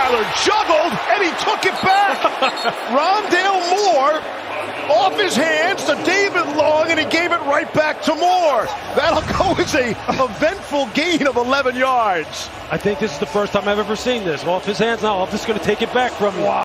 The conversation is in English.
Tyler juggled, and he took it back. Rondale Moore off his hands to David Long, and he gave it right back to Moore. That'll go as a eventful gain of 11 yards. I think this is the first time I've ever seen this. Off his hands now. I'm just going to take it back from you.